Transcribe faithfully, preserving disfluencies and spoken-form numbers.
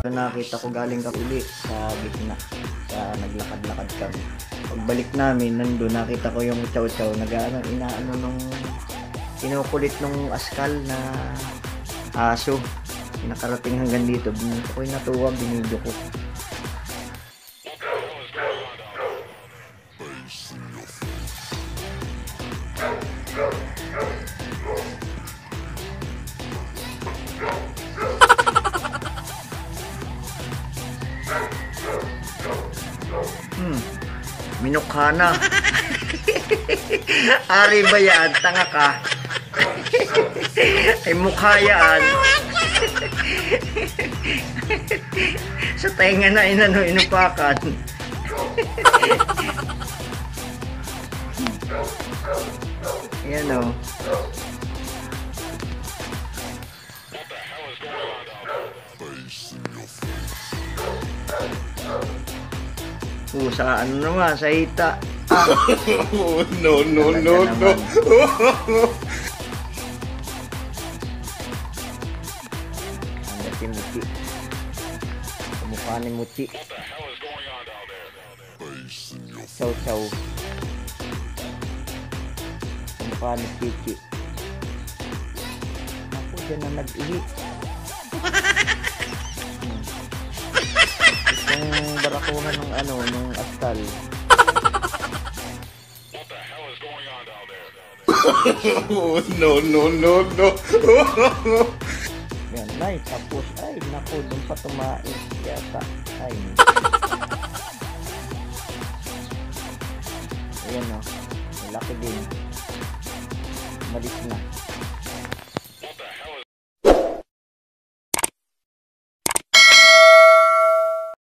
ito nakita ko galing ka uli sa gitna. Sa naglakad-lakad kami. Pagbalik namin, nandun nakita ko yung chow-chow. Nag-ano, inaano nung kinukulit nung askal na aso. Nakarating hanggang dito. Ako'y natuwa, binidyo ko. Hmm, minukha na. Ari ba yan? Tanga ka. Ay mukha yan. Sa tenga na inano, inupakan. Yan o. Uh, sa ano naman, sa hita. Oh, no, no, no, no. Ang si Muchi. Kamukha ni Muchi. Chow chow. Kamukha ni Chichi. Ako dyan na nag-ihi. Itong barakuhan ng ano, ng askal. Oh, no, no, no, no. Yan, ay, tapos, ay, naku, doon pa tumain yata. Ay, ayan o, malaki din. Malis na.